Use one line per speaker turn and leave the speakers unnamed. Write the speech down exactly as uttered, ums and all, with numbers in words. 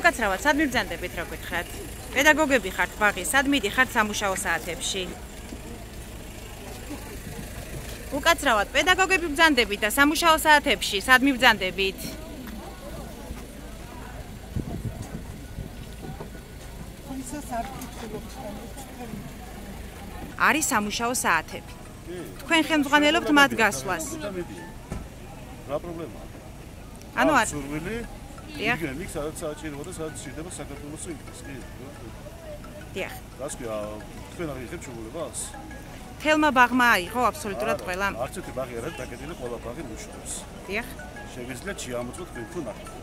უკაცრავად, სად მიბრძანდებით, რა გითხრათ? პედაგოგები ხართ ბაღი, სად მიდიხართ სამუშაო საათებში? უკაცრავად, პედაგოგები ბრძანდებით და სამუშაო საათებში, სად მიბრძანდებით? არის სამუშაო საათები. თქვენ ხელმძღვანელობთ მათ გასვლას.
რა პრობლემაა?
ანუ არ
სურვილი იგივე იქ სადაც საჭიროა და სადაც შეიძლება საქართველოს ინტერეს, კი?
დიახ.
რას ქვია, თქვენ აღიხებთ შეგულებას?
თელმა ბაღმა აიღო აბსოლუტურად ყველა.
არც ერთი ბაღი არ არის დაკეტილი, ყველა ბაღი მუშაობს.
დიახ.
შეგიძლიათ შეამოწმოთ თქვენ თუ ნახოთ.